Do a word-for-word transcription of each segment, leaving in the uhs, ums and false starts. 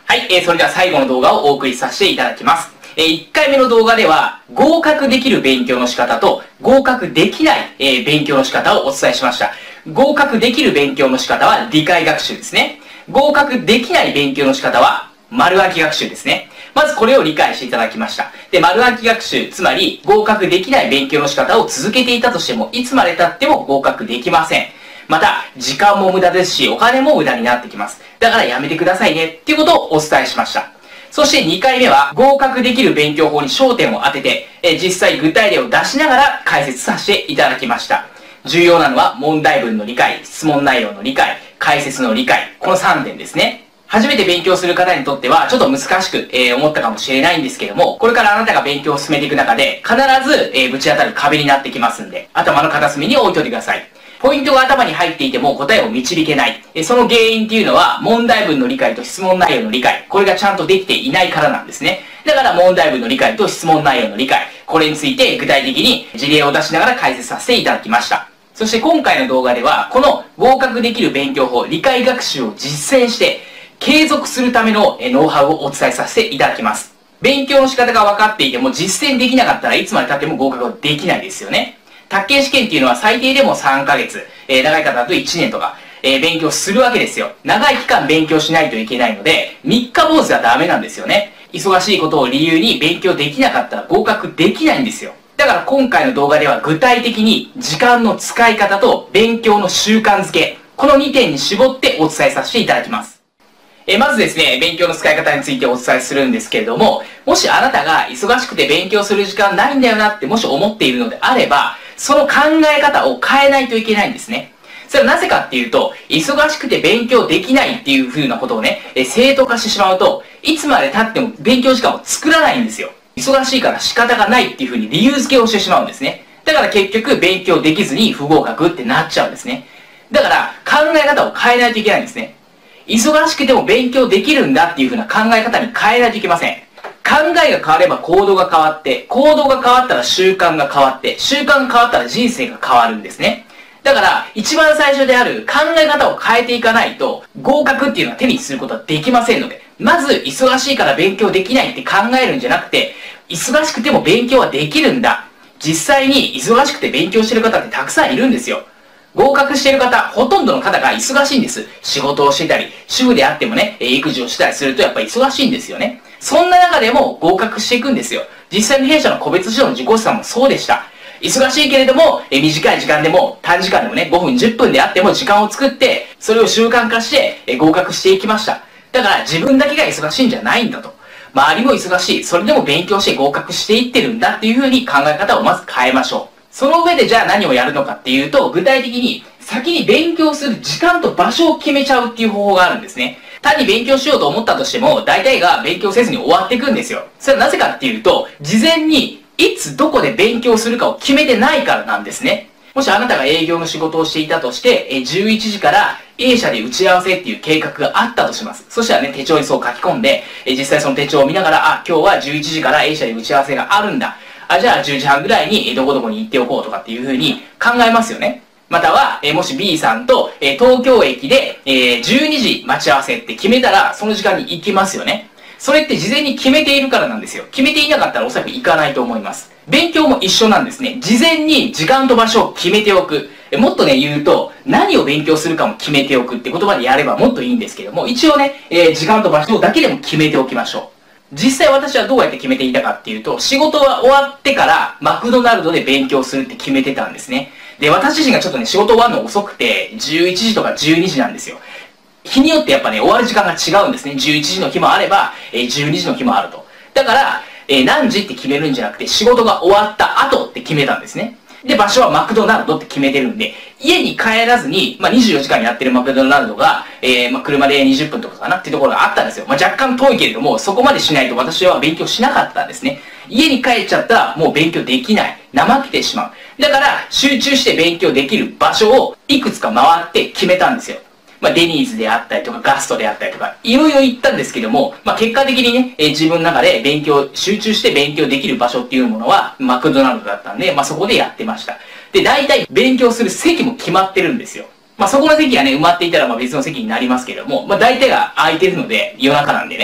はい、えー、それでは最後の動画をお送りさせていただきます。えー、いっかいめの動画では、合格できる勉強の仕方と、合格できない、えー、勉強の仕方をお伝えしました。合格できる勉強の仕方は理解学習ですね。合格できない勉強の仕方は、丸暗記学習ですね。まずこれを理解していただきました。で、丸暗記学習、つまり合格できない勉強の仕方を続けていたとしても、いつまで経っても合格できません。また、時間も無駄ですし、お金も無駄になってきます。だからやめてくださいね、っていうことをお伝えしました。そしてにかいめは、合格できる勉強法に焦点を当てて、え実際具体例を出しながら解説させていただきました。重要なのは、問題文の理解、質問内容の理解、解説の理解、このさんてんですね。初めて勉強する方にとっては、ちょっと難しく、えー、思ったかもしれないんですけども、これからあなたが勉強を進めていく中で、必ず、えー、ぶち当たる壁になってきますんで、頭の片隅に置いといてください。ポイントが頭に入っていても答えを導けない。その原因っていうのは、問題文の理解と質問内容の理解。これがちゃんとできていないからなんですね。だから問題文の理解と質問内容の理解。これについて具体的に事例を出しながら解説させていただきました。そして今回の動画では、この合格できる勉強法、理解学習を実践して、継続するためのノウハウをお伝えさせていただきます。勉強の仕方が分かっていても実践できなかったらいつまで経っても合格はできないですよね。宅建試験っていうのは最低でもさんかげつ、えー、長い方だといちねんとか、えー、勉強するわけですよ。長い期間勉強しないといけないので、みっか坊主はダメなんですよね。忙しいことを理由に勉強できなかったら合格できないんですよ。だから今回の動画では具体的に時間の使い方と勉強の習慣づけ、このにてんに絞ってお伝えさせていただきます。えまずですね、勉強の使い方についてお伝えするんですけれども、もしあなたが忙しくて勉強する時間ないんだよなってもし思っているのであれば、その考え方を変えないといけないんですね。それはなぜかっていうと、忙しくて勉強できないっていう風なことをね、え正当化してしまうと、いつまで経っても勉強時間を作らないんですよ。忙しいから仕方がないっていう風に理由付けをしてしまうんですね。だから結局勉強できずに不合格ってなっちゃうんですね。だから考え方を変えないといけないんですね。忙しくても勉強できるんだっていう風な考え方に変えないといけません。考えが変われば行動が変わって、行動が変わったら習慣が変わって、習慣が変わったら人生が変わるんですね。だから、一番最初である考え方を変えていかないと、合格っていうのは手にすることはできませんので、まず、忙しいから勉強できないって考えるんじゃなくて、忙しくても勉強はできるんだ。実際に忙しくて勉強してる方ってたくさんいるんですよ。合格している方、ほとんどの方が忙しいんです。仕事をしてたり、主婦であってもね、育児をしたりするとやっぱり忙しいんですよね。そんな中でも合格していくんですよ。実際に弊社の個別指導の自己資産もそうでした。忙しいけれども、え短い時間でも、短時間でもね、ごふんじゅっぷんであっても時間を作って、それを習慣化してえ合格していきました。だから自分だけが忙しいんじゃないんだと。周りも忙しい。それでも勉強して合格していってるんだっていう風に考え方をまず変えましょう。その上でじゃあ何をやるのかっていうと、具体的に先に勉強する時間と場所を決めちゃうっていう方法があるんですね。単に勉強しようと思ったとしても、大体が勉強せずに終わっていくんですよ。それはなぜかっていうと、事前にいつどこで勉強するかを決めてないからなんですね。もしあなたが営業の仕事をしていたとして、じゅういちじから A 社で打ち合わせっていう計画があったとします。そしたらね、手帳にそう書き込んで、実際その手帳を見ながら、あ、今日はじゅういちじから A 社で打ち合わせがあるんだ。あ、じゃあじゅうじはんぐらいにどこどこに行っておこうとかっていう風に考えますよね。または、えもし B さんと、え東京駅で、えー、じゅうにじ待ち合わせって決めたら、その時間に行きますよね。それって事前に決めているからなんですよ。決めていなかったらおそらく行かないと思います。勉強も一緒なんですね。事前に時間と場所を決めておく。えもっとね、言うと、何を勉強するかも決めておくって言葉でやればもっといいんですけども、一応ね、えー、時間と場所だけでも決めておきましょう。実際私はどうやって決めていたかっていうと、仕事が終わってからマクドナルドで勉強するって決めてたんですね。で、私自身がちょっとね、仕事終わるの遅くて、じゅういちじとかじゅうにじなんですよ。日によってやっぱね、終わる時間が違うんですね。じゅういちじの日もあれば、えじゅうにじの日もあると。だから、え何時って決めるんじゃなくて、仕事が終わった後って決めたんですね。で、場所はマクドナルドって決めてるんで、家に帰らずに、まあ、にじゅうよじかんやってるマクドナルドが、えー、まあ、車でにじゅっぷんとかかなっていうところがあったんですよ。まあ、若干遠いけれども、そこまでしないと私は勉強しなかったんですね。家に帰っちゃったら、もう勉強できない。怠けてしまう。だから、集中して勉強できる場所を、いくつか回って決めたんですよ。まあ、デニーズであったりとか、ガストであったりとか、いろいろ言ったんですけども、まあ、結果的にね、えー、自分の中で勉強、集中して勉強できる場所っていうものは、マクドナルドだったんで、まあ、そこでやってました。で、大体勉強する席も決まってるんですよ。まあ、そこの席がね、埋まっていたらまあ別の席になりますけども、まあ、大体が空いてるので、夜中なんでね、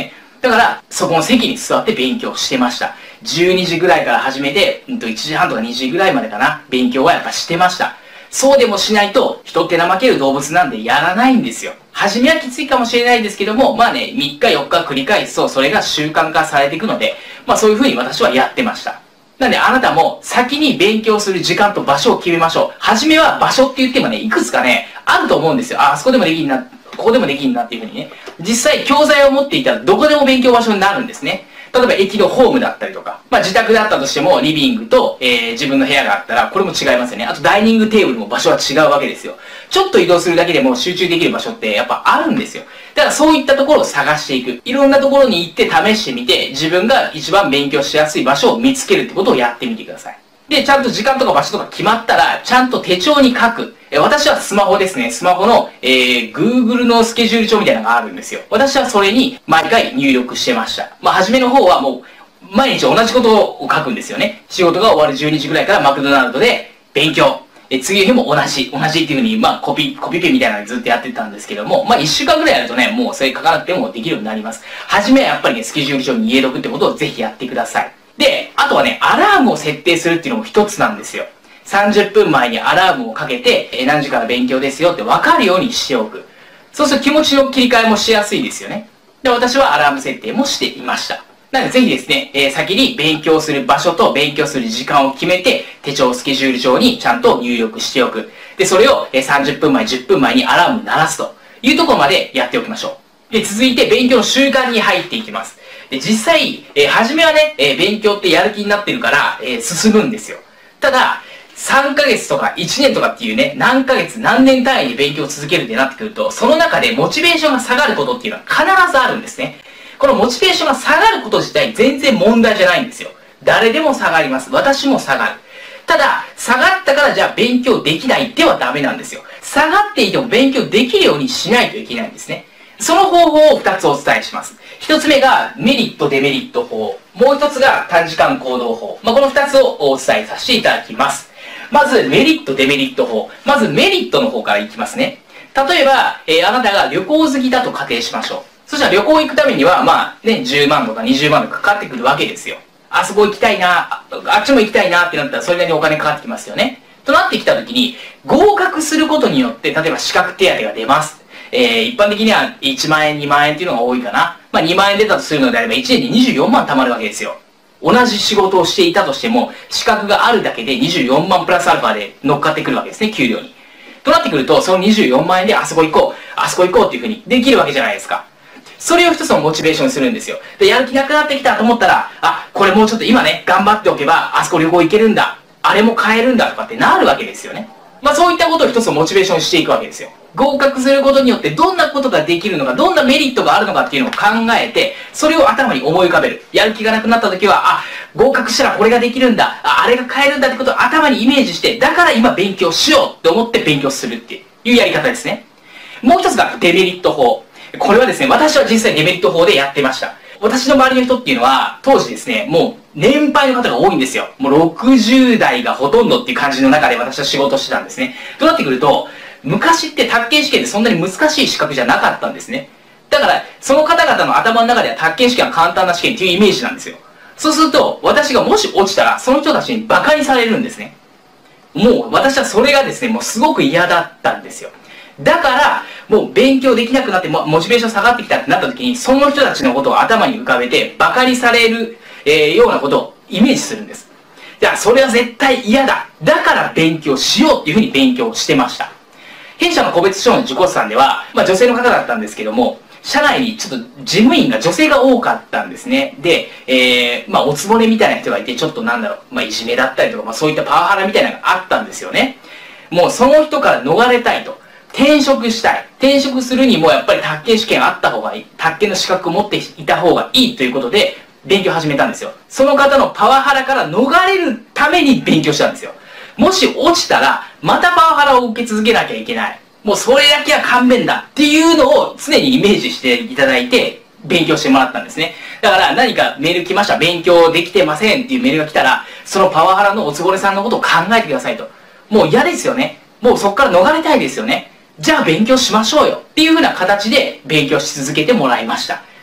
だから、そこの席に座って勉強してました。じゅうにじぐらいから始めて、うんといちじはんとかにじぐらいまでかな、勉強はやっぱしてました。そうでもしないと、人って怠ける動物なんでやらないんですよ。初めはきついかもしれないですけども、まあね、みっかよっか繰り返すと、それが習慣化されていくので、まあそういう風に私はやってました。なんであなたも先に勉強する時間と場所を決めましょう。初めは場所って言ってもね、いくつかね、あると思うんですよ。あ、あそこでもできんな、ここでもできんなっていう風にね。実際教材を持っていたらどこでも勉強場所になるんですね。例えば駅のホームだったりとか、まあ自宅だったとしてもリビングと、えー、自分の部屋があったらこれも違いますよね。あとダイニングテーブルも場所は違うわけですよ。ちょっと移動するだけでも集中できる場所ってやっぱあるんですよ。だからそういったところを探していく。いろんなところに行って試してみて、自分が一番勉強しやすい場所を見つけるってことをやってみてください。で、ちゃんと時間とか場所とか決まったら、ちゃんと手帳に書く。え私はスマホですね。スマホの、えー、Google のスケジュール帳みたいなのがあるんですよ。私はそれに毎回入力してました。まあ、初めの方はもう、毎日同じことを書くんですよね。仕事が終わるじゅうにじぐらいからマクドナルドで勉強。え次の日も同じ、同じっていう風に、まあ、コピ、コピペみたいなのずっとやってたんですけども、まあ、いっしゅうかんぐらいやるとね、もうそれ書かなくてもできるようになります。はじめはやっぱりね、スケジュール帳に入れとくってことをぜひやってください。で、あとはね、アラームを設定するっていうのも一つなんですよ。さんじゅっぷんまえにアラームをかけて、え何時から勉強ですよって分かるようにしておく。そうすると気持ちの切り替えもしやすいですよね。で、私はアラーム設定もしていました。なのでぜひですね、えー、先に勉強する場所と勉強する時間を決めて、手帳、スケジュール帳にちゃんと入力しておく。で、それを、えー、さんじゅっぷんまえ、じゅっぷんまえにアラーム鳴らすというところまでやっておきましょう。で、続いて勉強の習慣に入っていきます。で、実際、えー、初めはね、えー、勉強ってやる気になってるから、えー、進むんですよ。ただ、さんかげつとかいちねんとかっていうね、何ヶ月何年単位で勉強を続けるってなってくると、その中でモチベーションが下がることっていうのは必ずあるんですね。このモチベーションが下がること自体全然問題じゃないんですよ。誰でも下がります。私も下がる。ただ、下がったからじゃあ勉強できないではダメなんですよ。下がっていても勉強できるようにしないといけないんですね。その方法をふたつお伝えします。ひとつめがメリット、デメリット法。もうひとつが短時間行動法。まあ、このふたつをお伝えさせていただきます。まず、メリット、デメリット法。まず、メリットの方からいきますね。例えば、えー、あなたが旅行好きだと仮定しましょう。そしたら旅行行くためには、まあ、ね、じゅうまんとかにじゅうまんとかかかってくるわけですよ。あそこ行きたいな、あ、あっちも行きたいなってなったら、それなりにお金かかってきますよね。となってきたときに、合格することによって、例えば資格手当が出ます。えー、一般的にはいちまんえん、にまんえんっていうのが多いかな。まあ、にまんえん出たとするのであれば、いちねんでにじゅうよんまん貯まるわけですよ。同じ仕事をしていたとしても、資格があるだけでにじゅうよんまんプラスアルファで乗っかってくるわけですね、給料に。となってくると、そのにじゅうよんまんえんであそこ行こう、あそこ行こうっていうふうにできるわけじゃないですか。それを一つのモチベーションにするんですよ。で、やる気なくなってきたと思ったら、あ、これもうちょっと今ね、頑張っておけば、あそこ旅行行けるんだ。あれも買えるんだとかってなるわけですよね。まあそういったことを一つのモチベーションにしていくわけですよ。合格することによってどんなことができるのか、どんなメリットがあるのかっていうのを考えて、それを頭に思い浮かべる。やる気がなくなった時は、あ、合格したらこれができるんだ。あ、あれが買えるんだってことを頭にイメージして、だから今勉強しようって思って勉強するっていうやり方ですね。もう一つがデメリット法。これはですね、私は実際デメリット法でやってました。私の周りの人っていうのは、当時ですね、もう年配の方が多いんですよ。もうろくじゅうだいがほとんどっていう感じの中で私は仕事してたんですね。となってくると、昔って宅建試験ってそんなに難しい資格じゃなかったんですね。だから、その方々の頭の中では宅建試験は簡単な試験っていうイメージなんですよ。そうすると、私がもし落ちたら、その人たちに馬鹿にされるんですね。もう私はそれがですね、もうすごく嫌だったんですよ。だから、もう勉強できなくなって、モチベーション下がってきたってなった時に、その人たちのことを頭に浮かべて、馬鹿にされる、えー、ようなことをイメージするんです。じゃあ、それは絶対嫌だ。だから勉強しようっていうふうに勉強してました。弊社の個別商の受講者さんでは、まあ女性の方だったんですけども、社内にちょっと事務員が女性が多かったんですね。で、えー、まあおつぼねみたいな人がいて、ちょっとなんだろう、まあいじめだったりとか、まあそういったパワハラみたいなのがあったんですよね。もうその人から逃れたいと。転職したい。転職するにもやっぱり宅建試験あった方がいい。宅建の資格を持っていた方がいいということで勉強を始めたんですよ。その方のパワハラから逃れるために勉強したんですよ。もし落ちたらまたパワハラを受け続けなきゃいけない。もうそれだけは勘弁だっていうのを常にイメージしていただいて勉強してもらったんですね。だから何かメール来ました。勉強できてませんっていうメールが来たら、そのパワハラのおつぼねさんのことを考えてくださいと。もう嫌ですよね。もうそこから逃れたいですよね。じゃあ勉強しましょうよっていう風な形で勉強し続けてもらいました。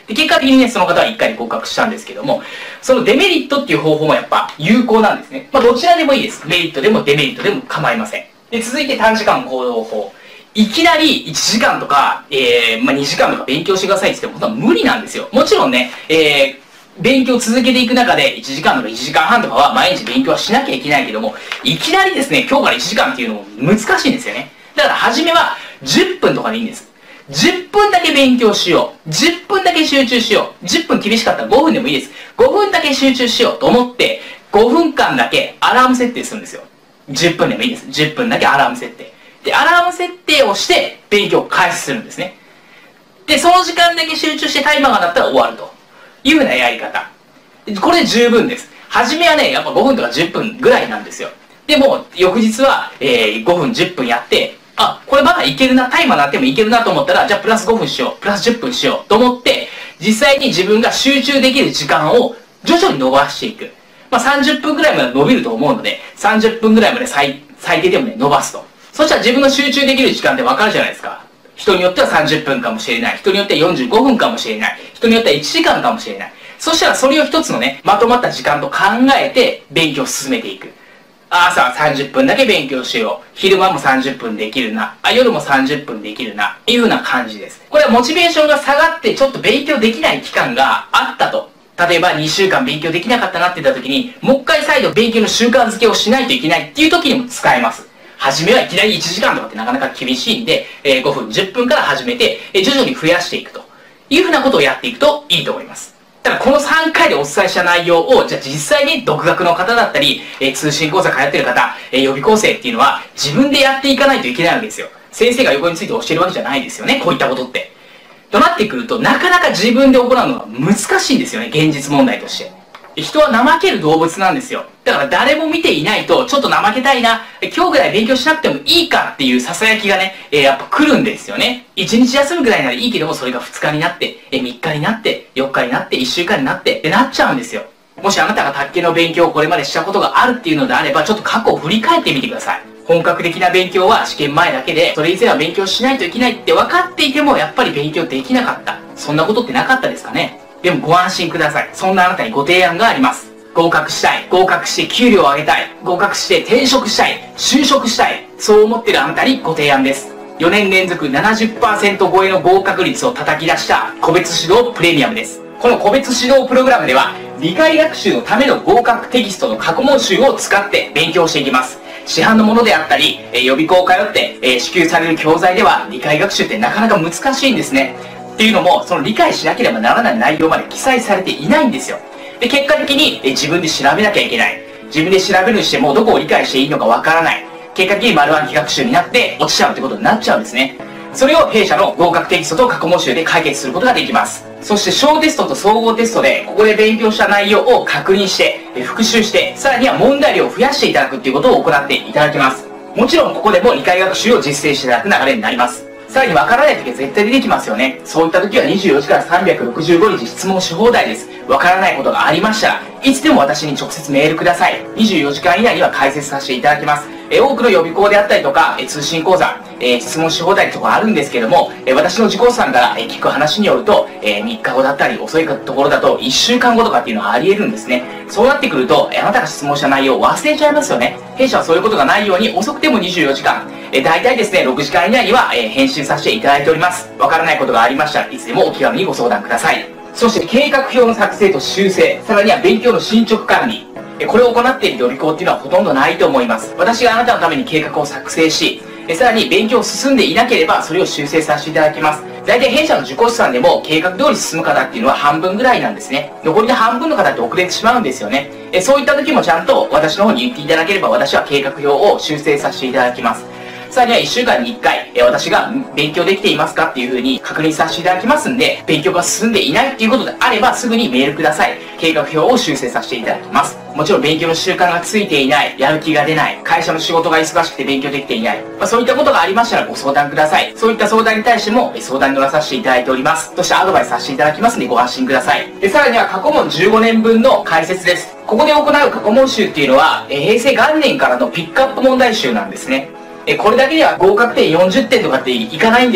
で、結果的にね、その方はいっかいで合格したんですけども、そのデメリットっていう方法もやっぱ有効なんですね。まあ、どちらでもいいです。メリットでもデメリットでも構いません。で、続いて短時間行動法。いきなりいちじかんとか、えー、まあ、にじかんとか勉強してくださいって言っても、本当は無理なんですよ。もちろんね、えー、勉強を続けていく中でいちじかんとかいちじかんはんとかは毎日勉強はしなきゃいけないけども、いきなりですね、今日からいちじかんっていうのも難しいんですよね。だから初めはじゅっぷんとかでいいんです。じゅっぷんだけ勉強しよう。じゅっぷんだけ集中しよう。じゅっぷん厳しかったらごふんでもいいです。ごふんだけ集中しようと思って、ごふんかんだけアラーム設定するんですよ。じゅっぷんでもいいです。じゅっぷんだけアラーム設定。で、アラーム設定をして勉強を開始するんですね。で、その時間だけ集中してタイマーが鳴ったら終わるというふうなやり方。これで十分です。初めはね、やっぱごふんとかじゅっぷんぐらいなんですよ。でも、翌日は、えー、ごふん、じゅっぷんやって、あ、これまだいけるな、タイマー鳴ってもいけるなと思ったら、じゃあプラスごふんしよう、プラスじゅっぷんしようと思って、実際に自分が集中できる時間を徐々に伸ばしていく。まあさんじゅっぷんぐらいまで伸びると思うので、さんじゅっぷんぐらいまで最、最低でもね、伸ばすと。そしたら自分の集中できる時間ってわかるじゃないですか。人によってはさんじゅっぷんかもしれない。人によってはよんじゅうごふんかもしれない。人によってはいちじかんかもしれない。そしたらそれを一つのね、まとまった時間と考えて勉強を進めていく。朝はさんじゅっぷんだけ勉強しよう。昼間もさんじゅっぷんできるな。あ、夜もさんじゅっぷんできるな。いうような感じです。これはモチベーションが下がってちょっと勉強できない期間があったと。例えばにしゅうかん勉強できなかったなって言った時に、もう一回再度勉強の習慣づけをしないといけないっていう時にも使えます。初めはいきなりいちじかんとかってなかなか厳しいんで、えー、ごふん、じゅっぷんから始めて、えー、徐々に増やしていくというふうなことをやっていくといいと思います。ただこのさんかいでお伝えした内容を、じゃあ実際に独学の方だったり、えー、通信講座通ってる方、えー、予備校生っていうのは自分でやっていかないといけないわけですよ。先生が横について教えるわけじゃないですよね、こういったことって。となってくると、なかなか自分で行うのが難しいんですよね、現実問題として。人は怠ける動物なんですよ。だから誰も見ていないと、ちょっと怠けたいな、今日ぐらい勉強しなくてもいいかっていう囁きがね、えー、やっぱ来るんですよね。いちにち休むぐらいならいいけども、それがふつかになって、えー、みっかになって、よっかになって、いっしゅうかんになって、ってなっちゃうんですよ。もしあなたが卓球の勉強をこれまでしたことがあるっていうのであれば、ちょっと過去を振り返ってみてください。本格的な勉強は試験前だけで、それ以前は勉強しないといけないって分かっていても、やっぱり勉強できなかった。そんなことってなかったですかね。でもご安心ください。そんなあなたにご提案があります。合格したい。合格して給料を上げたい。合格して転職したい。就職したい。そう思ってるあなたにご提案です。よねん連続 ななじゅっパーセント 超えの合格率を叩き出した個別指導プレミアムです。この個別指導プログラムでは、理解学習のための合格テキストの過去問集を使って勉強していきます。市販のものであったり、えー、予備校を通って、えー、支給される教材では理解学習ってなかなか難しいんですね。っていうのも、その理解しなければならない内容まで記載されていないんですよ。で、結果的にえ自分で調べなきゃいけない。自分で調べるにしてもどこを理解していいのかわからない。結果的に丸暗記学習になって落ちちゃうってことになっちゃうんですね。それを弊社の合格テキストと過去問集で解決することができます。そして小テストと総合テストでここで勉強した内容を確認して、復習して、さらには問題量を増やしていただくっていうことを行っていただきます。もちろんここでも理解学習を実践していただく流れになります。さらにわからない時は絶対出てきますよね。そういった時はにじゅうよじかんさんびゃくろくじゅうごにち質問し放題です。わからないことがありましたら、いつでも私に直接メールください。にじゅうよじかん以内には解説させていただきます。え多くの予備校であったりとか、え通信講座、えー、質問し放題とかあるんですけども、え私の受講者さんから、え聞く話によると、えー、みっかごだったり遅いところだといっしゅうかんごとかっていうのはあり得るんですね。そうなってくると、えあなたが質問した内容を忘れちゃいますよね。弊社はそういうことがないように遅くてもにじゅうよじかん、え大体ですね、ろくじかん以内には、え返信させていただいております。わからないことがありましたらいつでもお気軽にご相談ください。そして計画表の作成と修正、さらには勉強の進捗管理、これを行っている予備校っていうのはほとんどないと思います。私があなたのために計画を作成し、さらに勉強を進んでいなければそれを修正させていただきます。大体弊社の受講者さんでも計画通り進む方っていうのは半分ぐらいなんですね。残りの半分の方って遅れてしまうんですよね。そういった時もちゃんと私の方に言っていただければ私は計画表を修正させていただきます。さらにはいっしゅうかんにいっかい、え私が勉強できていますかっていう風に確認させていただきますんで、勉強が進んでいないっていうことであればすぐにメールください。計画表を修正させていただきます。もちろん勉強の習慣がついていない、やる気が出ない、会社の仕事が忙しくて勉強できていない、まあ、そういったことがありましたらご相談ください。そういった相談に対しても相談に乗らさせていただいております。そしてアドバイスさせていただきますのでご安心ください。で、さらには過去問じゅうごねんぶんの解説です。ここで行う過去問集っていうのは、え平成元年からのピックアップ問題集なんですね。えこれだけでは合格点よんじゅってんとかっていかないんですよ。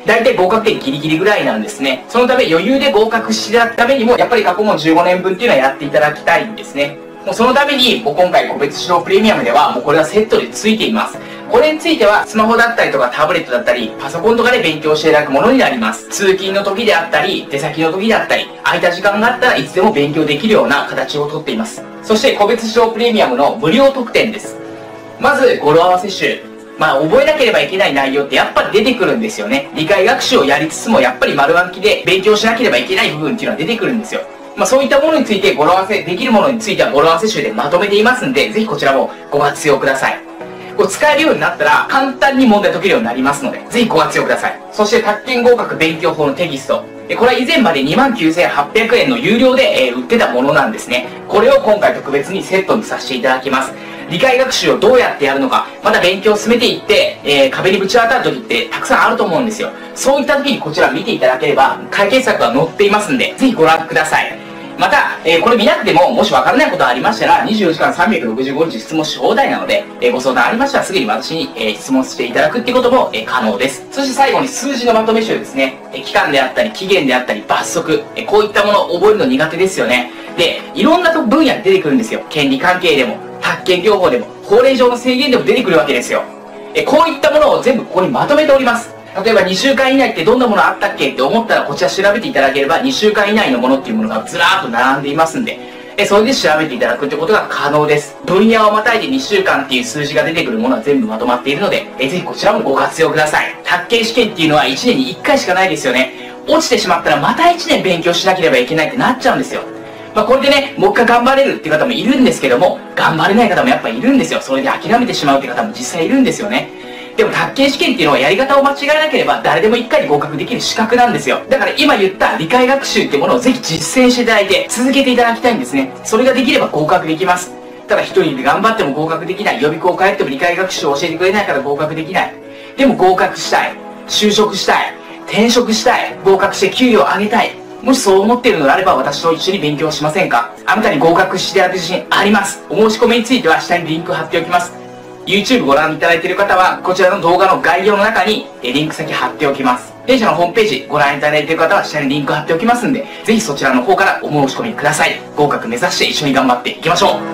だいたい合格点ギリギリぐらいなんですね。そのため余裕で合格していただくためにも、やっぱり過去問じゅうごねんぶんっていうのはやっていただきたいんですね。もうそのために、もう今回個別指導プレミアムでは、もうこれはセットで付いています。これについては、スマホだったりとかタブレットだったり、パソコンとかで勉強していただくものになります。通勤の時であったり、出先の時であったり、空いた時間があったらいつでも勉強できるような形をとっています。そして、個別指導プレミアムの無料特典です。まず、語呂合わせ集。まあ、覚えなければいけない内容ってやっぱり出てくるんですよね。理解学習をやりつつも、やっぱり丸暗記で勉強しなければいけない部分っていうのは出てくるんですよ。まあ、そういったものについて語呂合わせ、できるものについては語呂合わせ集でまとめていますんで、ぜひこちらもご活用ください。こう使えるようになったら簡単に問題解けるようになりますので、ぜひご活用ください。そして、宅建合格勉強法のテキスト。これは以前までにまんきゅうせんはっぴゃくえんの有料で、えー、売ってたものなんですね。これを今回特別にセットにさせていただきます。理解学習をどうやってやるのか、また勉強を進めていって、えー、壁にぶち当たる時ってたくさんあると思うんですよ。そういった時にこちら見ていただければ、解決策が載っていますんで、ぜひご覧ください。また、えー、これ見なくても、もしわからないことがありましたら、にじゅうよじかんさんびゃくろくじゅうごにち質問し放題なので、えー、ご相談ありましたらすぐに私に、えー、質問していただくっていうことも、えー、可能です。そして最後に数字のまとめ集ですね。えー、期間であったり、期限であったり、罰則、えー、こういったものを覚えるの苦手ですよね。で、いろんな分野で出てくるんですよ。権利関係でも、宅建業法でも、法令上の制限でも出てくるわけですよ。えー、こういったものを全部ここにまとめております。例えばにしゅうかん以内ってどんなものあったっけって思ったらこちら調べていただければにしゅうかん以内のものっていうものがずらーっと並んでいますんで、えそれで調べていただくってことが可能です。分野をまたいでにしゅうかんっていう数字が出てくるものは全部まとまっているので、えぜひこちらもご活用ください。宅建試験っていうのはいちねんにいっかいしかないですよね。落ちてしまったらまたいちねん勉強しなければいけないってなっちゃうんですよ。まあこれでね、もう一回頑張れるっていう方もいるんですけども、頑張れない方もやっぱいるんですよ。それで諦めてしまうっていう方も実際いるんですよね。でも宅建試験っていうのはやり方を間違えなければ誰でもいっかいで合格できる資格なんですよ。だから今言った理解学習っていうものをぜひ実践していただいて続けていただきたいんですね。それができれば合格できます。ただ一人で頑張っても合格できない。予備校通っても理解学習を教えてくれないから合格できない。でも合格したい。就職したい。転職したい。合格して給料を上げたい。もしそう思っているのであれば私と一緒に勉強しませんか？あなたに合格していただく自信あります。お申し込みについては下にリンク貼っておきます。YouTube ご覧いただいている方は、こちらの動画の概要の中にリンク先貼っておきます。弊社のホームページご覧いただいている方は下にリンク貼っておきますんで、ぜひそちらの方からお申し込みください。合格目指して一緒に頑張っていきましょう。